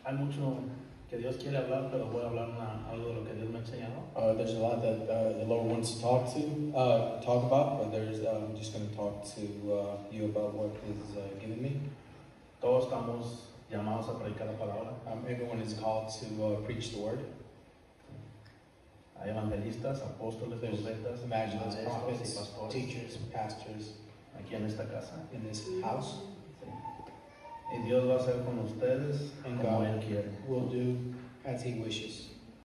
Hay mucho que Dios quiere hablar, pero voy a hablar algo de lo que Dios me ha enseñado. There's a lot that the Lord wants to talk about, but I'm just going to talk to you about what He's given me. Todos estamos llamados a predicar la palabra. Everyone is called to preach the word. Hay evangelistas, apóstoles, There's profetas, evangelists, maestros y prophets, pastores teachers, pastors aquí en esta casa. in this house, Y Dios va a hacer con ustedes and como God Él quiere. will do as He wishes.